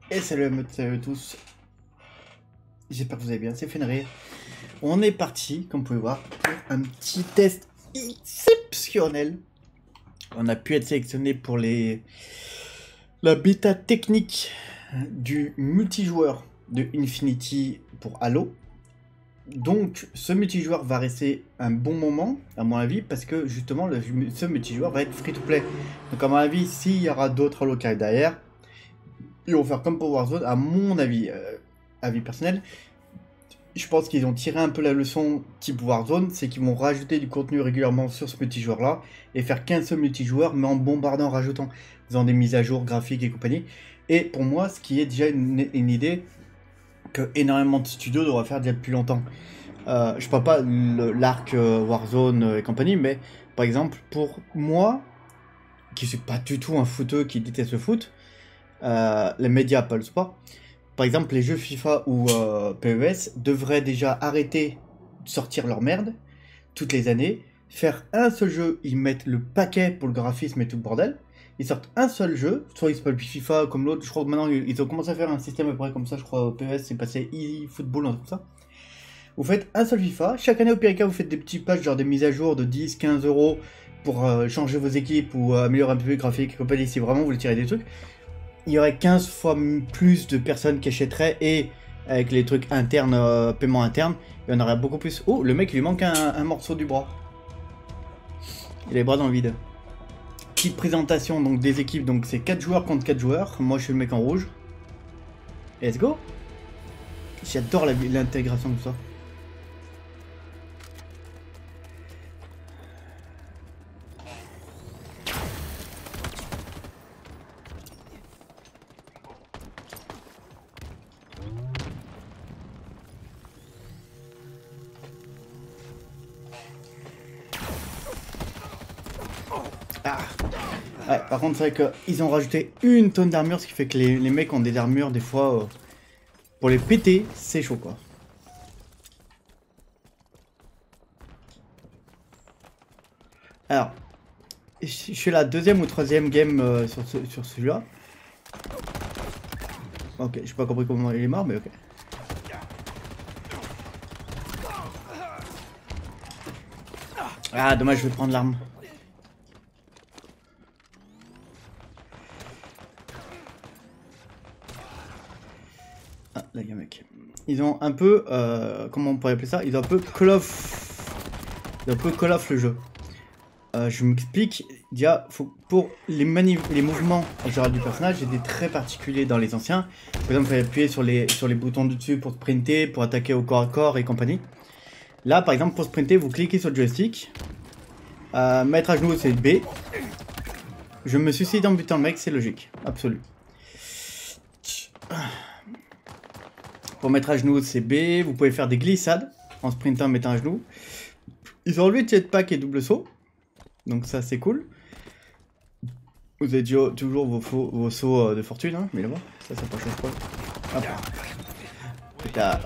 Et salut à tous, j'espère que vous allez bien, c'est Fenrir. On est parti, comme vous pouvez voir, pour un petit test exceptionnel. On a pu être sélectionné pour la bêta technique du multijoueur de Infinity pour Halo. Donc ce multijoueur va rester un bon moment, à mon avis, parce que justement ce multijoueur va être free to play. Donc à mon avis, s'il y aura d'autres Halo qui arrivent derrière, ils vont faire comme pour Warzone, à mon avis, avis personnel. Je pense qu'ils ont tiré un peu la leçon type Warzone, c'est qu'ils vont rajouter du contenu régulièrement sur ce multijoueur là, et faire qu'un seul multijoueur, mais en bombardant, en rajoutant, faisant des mises à jour graphiques et compagnie. Et pour moi, ce qui est déjà une idée que énormément de studios devraient faire déjà depuis longtemps. Je parle pas l'arc Warzone et compagnie, mais par exemple, pour moi, qui suis pas du tout un footeux qui déteste le foot, les médias, pas le sport. Par exemple, les jeux FIFA ou PES devraient déjà arrêter de sortir leur merde toutes les années, faire un seul jeu, ils mettent le paquet pour le graphisme et tout le bordel, ils sortent un seul jeu, soit ils s'appellent FIFA comme l'autre, je crois que maintenant ils ont commencé à faire un système à peu près comme ça, je crois PES c'est passé eFootball, un truc comme ça. Vous faites un seul FIFA, chaque année au pire cas vous faites des petits patchs, genre des mises à jour de 10-15 euros pour changer vos équipes ou améliorer un peu les graphiques et compagnie si vraiment vous voulez tirer des trucs. Il y aurait 15 fois plus de personnes qui achèteraient et avec les trucs internes, paiement interne, il y en aurait beaucoup plus. Oh, le mec il lui manque un morceau du bras. Il a les bras dans le vide. Petite présentation donc des équipes, donc c'est 4 joueurs contre 4 joueurs. Moi je suis le mec en rouge. Let's go. J'adore l'intégration de ça. Ah. Ouais, par contre c'est vrai qu'ils ont rajouté une tonne d'armure, ce qui fait que les mecs ont des armures des fois pour les péter, c'est chaud quoi. Alors, je suis la deuxième ou troisième game sur celui-là. Ok, j'ai pas compris comment il est mort, mais ok. Ah, dommage, je vais prendre l'arme. Ah, là, il y a un mec. Ils ont un peu, comment on pourrait appeler ça? Ils ont un peu call off le jeu. Je m'explique. Déjà, pour les mouvements en général du personnage, étaient très particuliers dans les anciens. Par exemple, il fallait appuyer sur les boutons du dessus pour sprinter, pour attaquer au corps à corps et compagnie. Là, par exemple, pour sprinter, vous cliquez sur le joystick. Mettre à genoux, c'est B. Je me suicide en butant le mec, c'est logique, absolu. Pour mettre à genoux, c'est B. Vous pouvez faire des glissades en sprintant, en mettant à genoux. Ils ont enlevé jetpack et double saut. Donc ça, c'est cool. Vous avez toujours vos sauts de fortune, hein, mais là-bas, ça pas chose quoi. Hop là.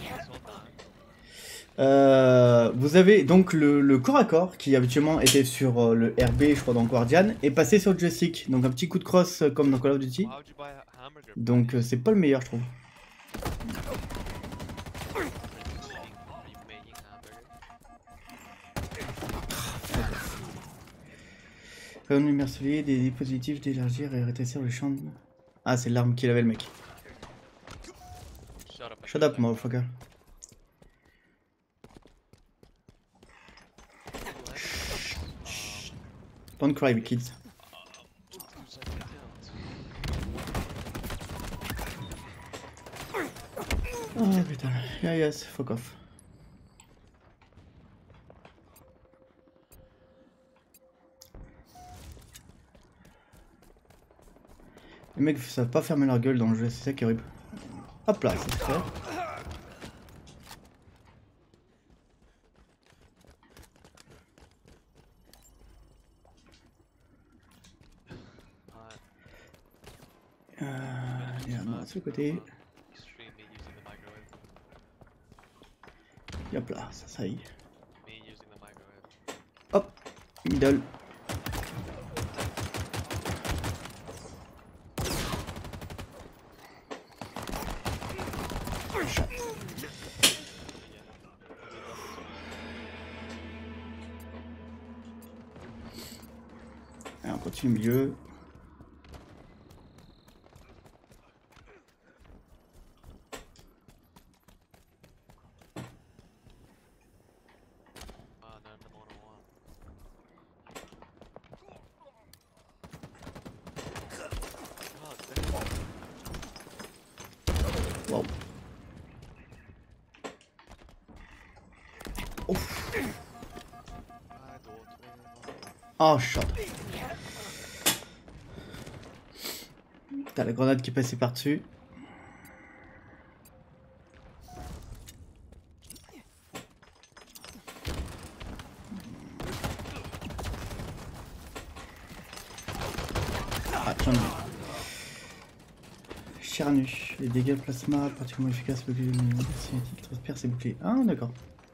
Vous avez donc le corps à corps qui habituellement était sur le RB, je crois, dans Guardian, est passé sur le joystick. Donc un petit coup de crosse comme dans Call of Duty. Donc c'est pas le meilleur, je trouve. Comme lumière solide, des dispositifs d'élargir et rétrécir le champ de... Ah, c'est l'arme qu'il avait le mec. Shut up, motherfucker. Don't cry, kids. Oh putain, yeah, yes, fuck off. Les mecs savent pas fermer leur gueule dans le jeu, c'est ça qui est horrible. Hop là, c'est fait. Il y a un mort sur le côté. Hop là, ça y est. Hop, middle. Chat. Allez, on continue au milieu. Wow. Ouf. Oh, shot. T'as la grenade qui est passée par-dessus. Ah, j'en ai. Charnu. Les dégâts plasma particulièrement efficaces. Cinétique transpire ses boucliers. Ah, d'accord.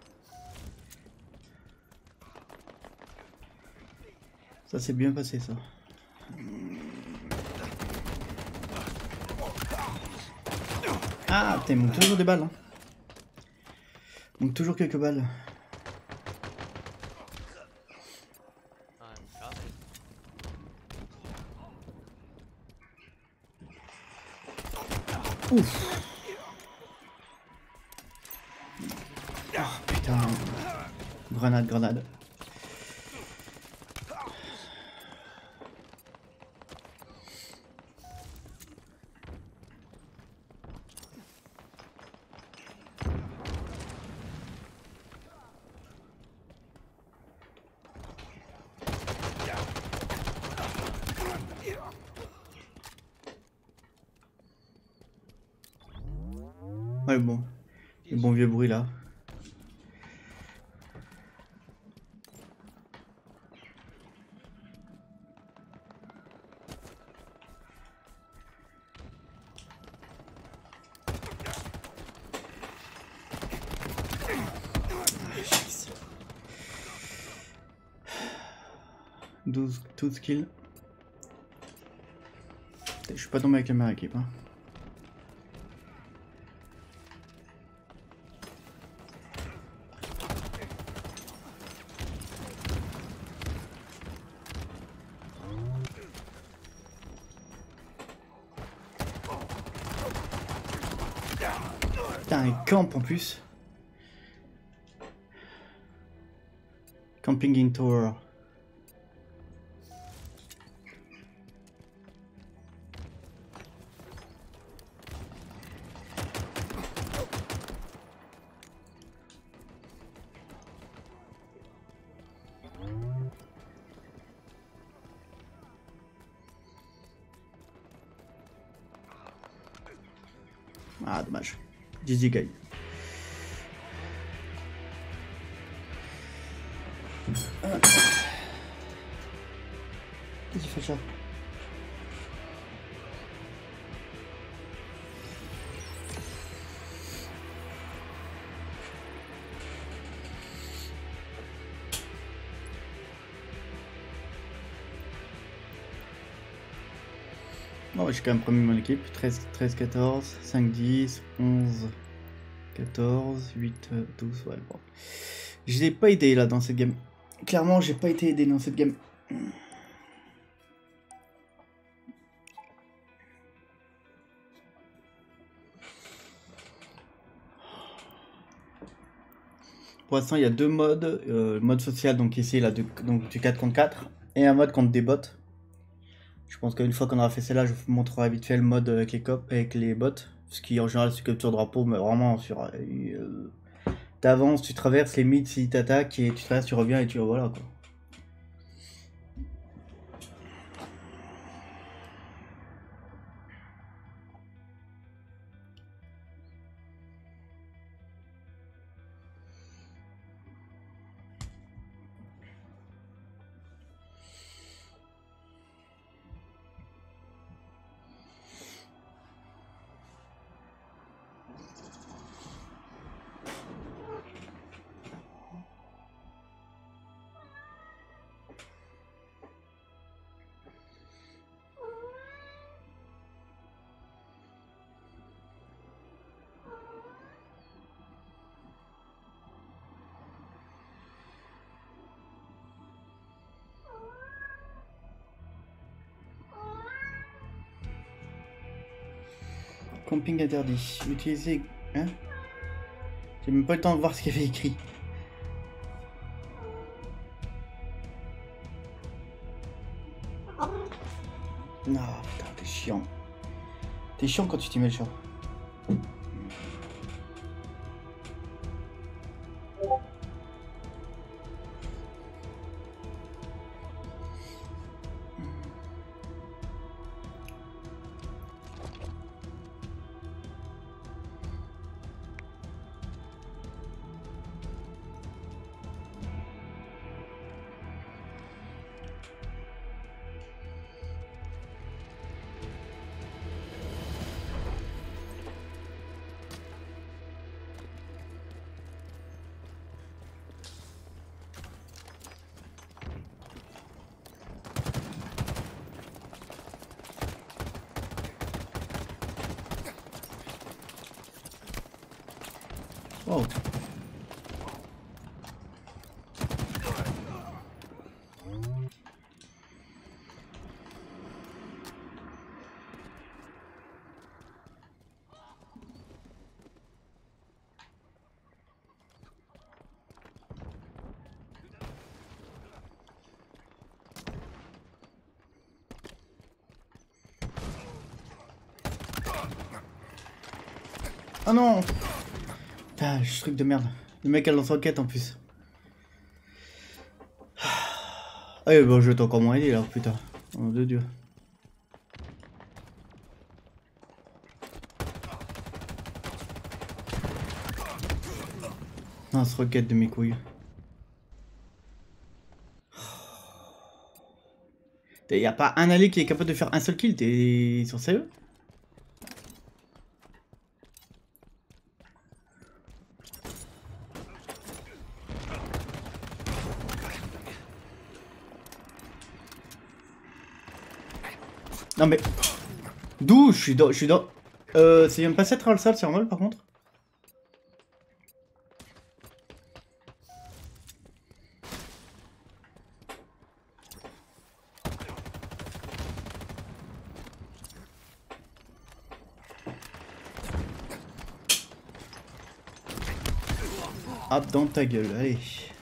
Ça s'est bien passé, ça. Ah, putain, il manque toujours des balles. Hein. Il manque toujours quelques balles. Ouf. Ah, putain. Grenade, grenade. Ouais, bon. Le bon vieux bruit là. Tout skill. Je suis pas tombé avec la meilleure équipe. Hein. Putain, il campe en plus. Camping in tower. Ah, dommage. GG guy. Qu'est-ce qu'il fait ça? Oh, j'ai quand même promis mon équipe. 13, 14, 5, 10, 11, 14, 8, 12, ouais, bon. Je n'ai pas aidé là dans cette game. Clairement, j'ai pas été aidé dans cette game. Pour l'instant, il y a deux modes. Mode social, donc ici, là, donc du 4 contre 4. Et un mode contre des bots. Je pense qu'une fois qu'on aura fait celle-là, je vous montrerai vite fait le mode avec les bots. Ce qui en général c'est capture drapeau, mais vraiment sur... t'avances, tu traverses les mythes s'ils t'attaquent, et tu traverses, tu reviens et tu voilà quoi. Camping interdit. Utiliser... Hein? J'ai même pas le temps de voir ce qu'il y avait écrit. Non, putain, t'es chiant. T'es chiant quand tu t'y mets le chat. Oh. Ah non! Putain, ce truc de merde. Le mec a lance-roquette en plus. Ah bon, je vais t'encore moins aider là, putain. Oh de Dieu. Lance-roquette de mes couilles. Y a pas un allié qui est capable de faire un seul kill, t'es sur sérieux? Non mais... D'où? Je suis dans... c'est même pas cette le sable, c'est normal par contre? Hop dans ta gueule, allez.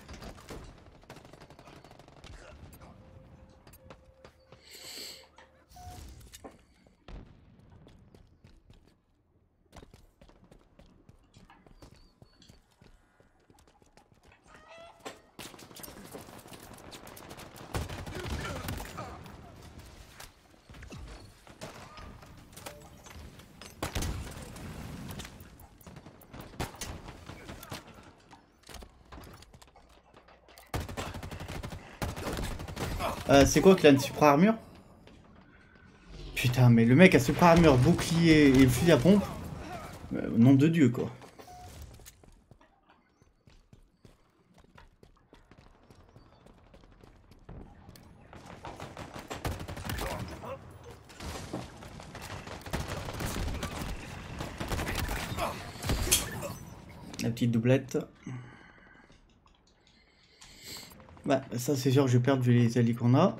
C'est quoi Clan Supra Armure? Putain, mais le mec a Supra Armure, bouclier et fusil à pompe. Nom de Dieu quoi. La petite doublette. Bah, ça c'est sûr que je vais perdre vu les alliés qu'on a.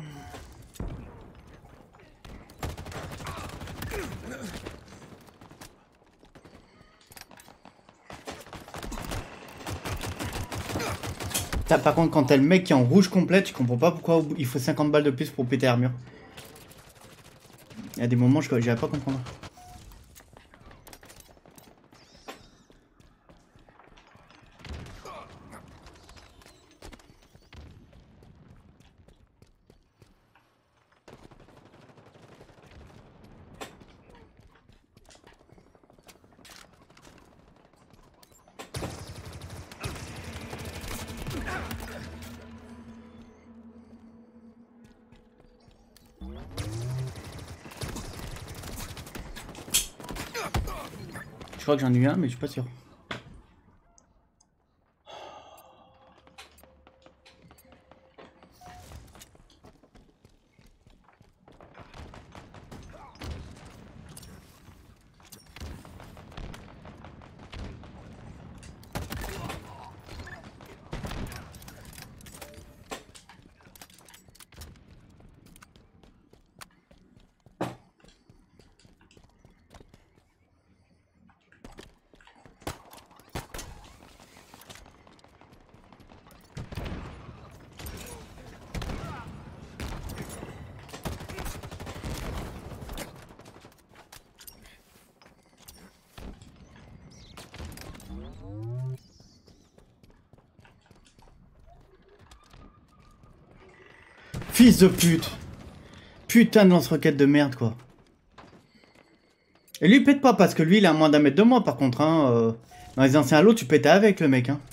Par contre, quand t'as le mec qui est en rouge complète, je comprends pas pourquoi il faut 50 balles de plus pour péter l'armure. Il y a des moments, je j'arrive pas à comprendre. Je crois que j'en ai eu un, mais je suis pas sûr. fils de pute. Putain de lance-roquette de merde, quoi. Et lui, il pète pas, parce que lui, il est à moins d'1 mètre de moi, par contre. Hein, dans les anciens Halo, tu pétais avec le mec. Hein.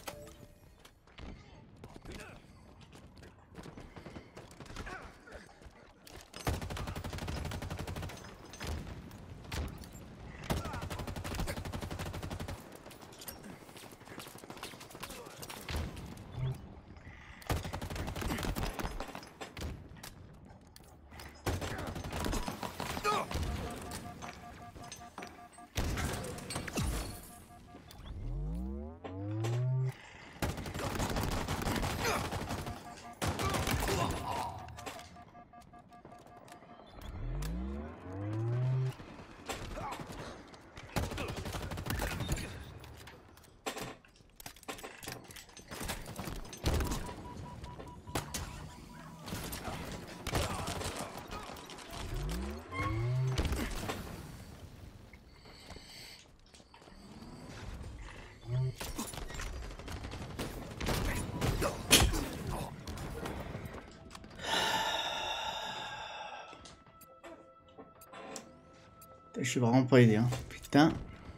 Je suis vraiment pas aidé, hein. Putain.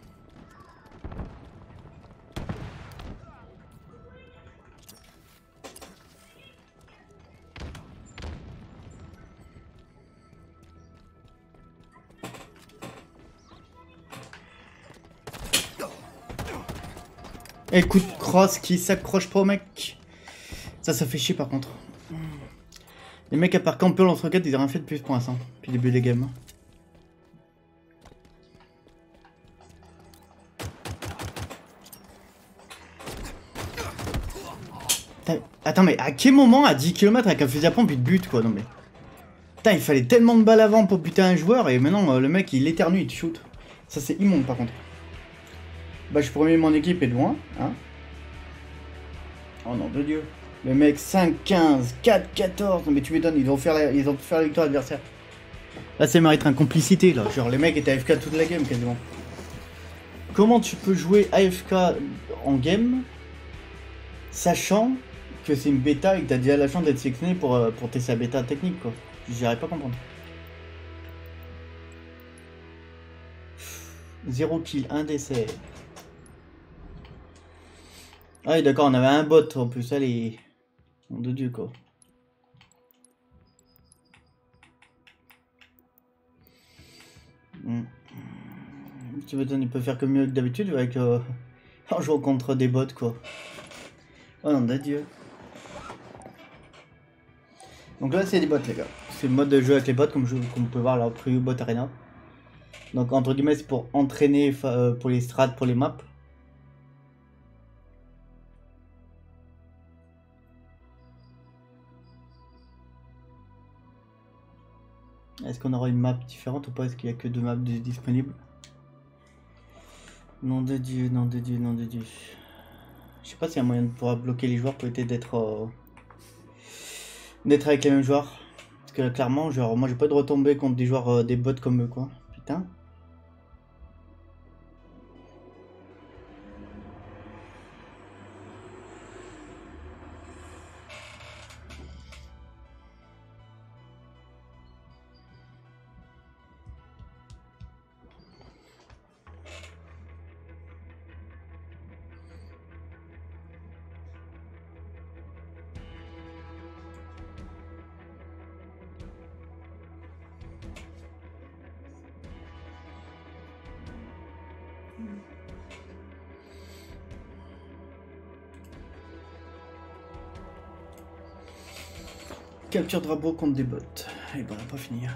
Et coup de crosse qui s'accroche pas au mec. Ça fait chier par contre. Les mecs à part camper lance-roquette, ils ont rien fait de plus pour l'instant. Depuis le début des games. Attends, mais à quel moment à 10 km avec un fusil à pompe il te bute quoi? Non mais. Putain, il fallait tellement de balles avant pour buter un joueur et maintenant le mec il éternue, il te shoot. Ça c'est immonde par contre. Bah je suis premier de mon équipe et de loin, hein. Oh non de Dieu. Le mec 5-15, 4-14, non mais tu m'étonnes, ils ont fait la victoire adversaire. Là c'est mérite une complicité là, genre les mecs étaient AFK toute la game quasiment. Comment tu peux jouer AFK en game sachant que c'est une bêta et que t'as déjà la chance d'être sélectionné pour tester la bêta technique quoi. J'arrive pas à comprendre. 0 kill, 1 décès. Ah oui d'accord, on avait un bot en plus, allez. Nom de Dieu quoi. Tu m'étonnes, il peut faire que mieux que d'habitude avec en jouant contre des bots quoi. Oh nom de Dieu. Donc là c'est des bots les gars. C'est le mode de jeu avec les bots comme vous pouvez voir là au Preview Bot Arena. Donc entre guillemets c'est pour entraîner pour les strats, pour les maps. Est-ce qu'on aura une map différente ou pas? Est-ce qu'il n'y a que 2 maps disponibles? Nom de Dieu, nom de Dieu, nom de Dieu. Je sais pas s'il y a moyen de pouvoir bloquer les joueurs pour éviter d'être avec les mêmes joueurs. Parce que clairement, genre, moi j'ai pas de retomber contre des joueurs, des bots comme eux quoi. Putain. Capture drapeau contre des bots. Et ben on va pas finir.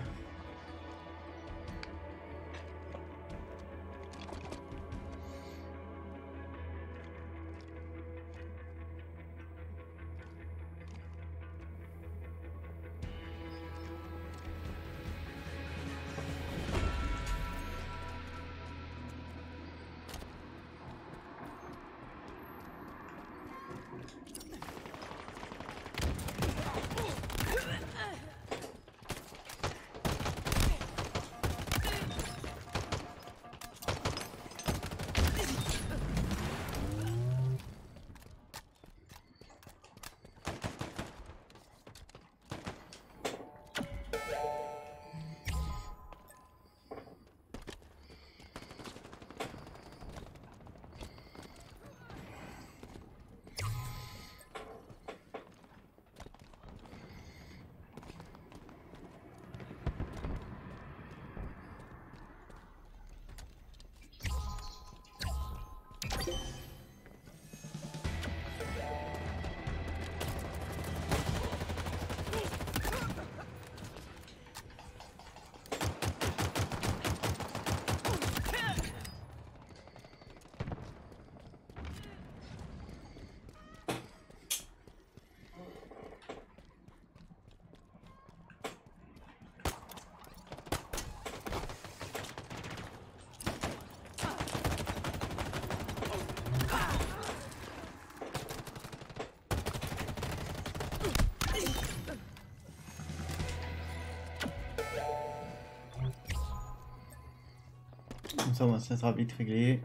Comme ça, ça sera vite réglé.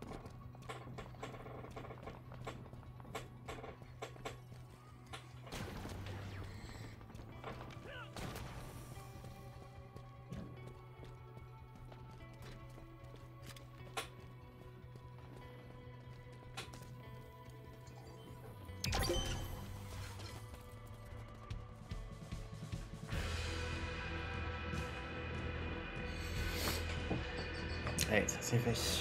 Allez, ça c'est fait.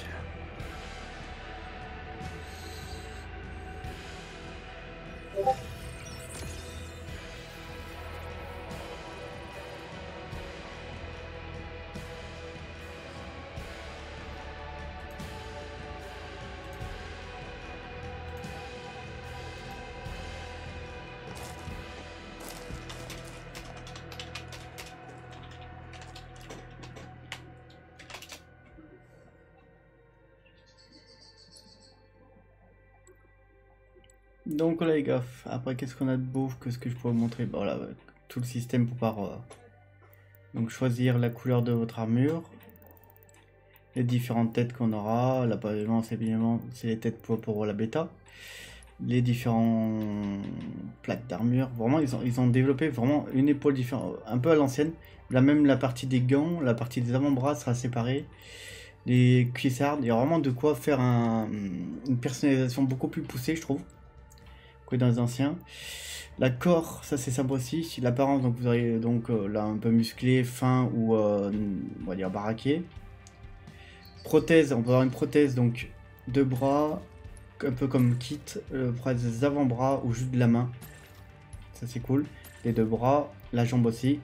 Donc là les gars, après qu'est-ce qu'on a de beau, qu'est-ce que je pourrais vous montrer? Bon là, tout le système pour pouvoir donc choisir la couleur de votre armure, les différentes têtes qu'on aura. Là par exemple c'est les têtes pour la bêta, les différents plaques d'armure. Vraiment ils ont développé vraiment une épaule différente, un peu à l'ancienne. Là même la partie des gants, la partie des avant-bras sera séparée. Les cuissardes, il y a vraiment de quoi faire une personnalisation beaucoup plus poussée je trouve que dans les anciens. La corps, ça c'est sympa aussi. L'apparence, donc vous aurez donc là un peu musclé, fin ou on va dire baraqué. Prothèse, on peut avoir une prothèse donc deux bras, un peu comme kit, prothèse avant-bras ou juste de la main. Ça c'est cool. Les deux bras, la jambe aussi.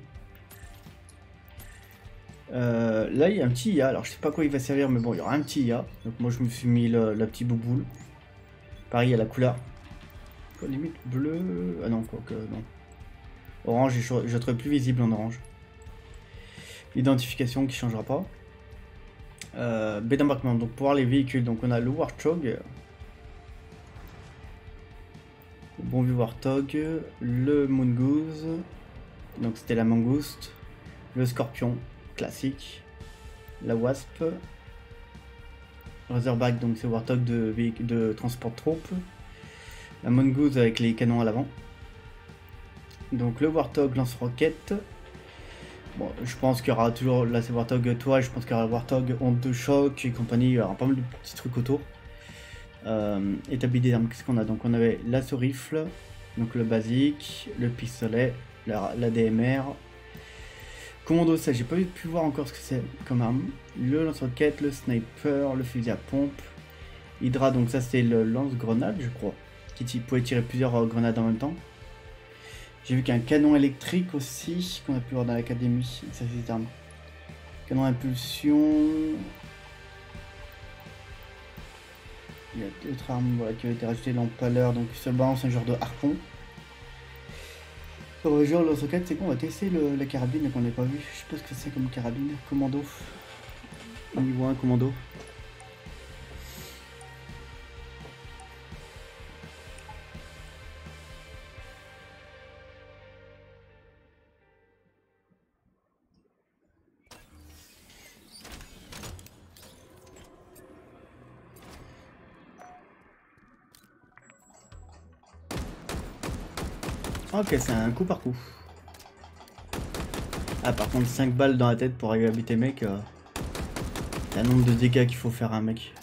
Là il y a un petit IA, alors je sais pas quoi il va servir mais bon il y aura un petit IA. Donc moi je me suis mis le petit bouboule. Pareil il y a la couleur. Limite bleu, ah non quoi que non. Orange, je trouve plus visible en orange. L'identification qui changera pas. Baie d'embarquement, donc pour voir les véhicules, donc on a le Warthog. Le bon vieux Warthog, le Mongoose, donc c'était la mangouste, le Scorpion classique, la Wasp, Razorback, donc c'est Warthog de transport de troupes. La Mongoose avec les canons à l'avant. Donc le Warthog lance-roquette. Bon, je pense qu'il y aura toujours, là c'est Warthog toit, je pense qu'il y aura le Warthog onde de choc et compagnie, il y aura pas mal de petits trucs autour. Établi des armes, qu'est-ce qu'on a? Donc on avait l'assaut rifle, donc le basique, le pistolet, la DMR. Commando, ça j'ai pas pu voir encore ce que c'est comme arme. Le lance-roquette, le sniper, le fusil à pompe. Hydra, donc ça c'est le lance-grenade je crois, qui pouvait tirer plusieurs grenades en même temps. J'ai vu qu'un canon électrique aussi, qu'on a pu voir dans l'académie, ça c'est arme. Canon impulsion. Il y a d'autres armes voilà, qui ont été rajoutées l'empaleur, donc ça balance un genre de harpon. Genre le lance-roquette, c'est quoi? On va tester la carabine qu'on n'a pas vu. Je sais pas ce que c'est comme carabine. Commando. Niveau 1 commando. Ok, c'est un coup par coup. Ah, par contre, 5 balles dans la tête pour arriver à buter mec. Il y a un nombre de dégâts qu'il faut faire à un mec.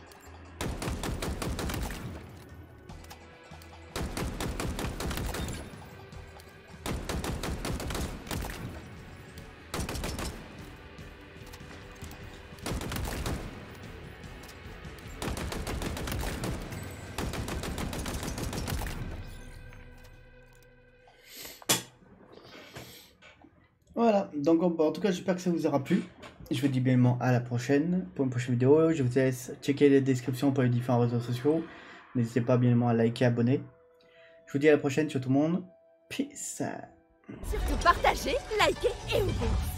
Voilà, donc en tout cas j'espère que ça vous aura plu. Je vous dis bien à la prochaine pour une prochaine vidéo. Je vous laisse checker les descriptions pour les différents réseaux sociaux. N'hésitez pas bien à liker, abonner. Je vous dis à la prochaine, ciao tout le monde. Peace. Surtout partagez, likez et ouvrez.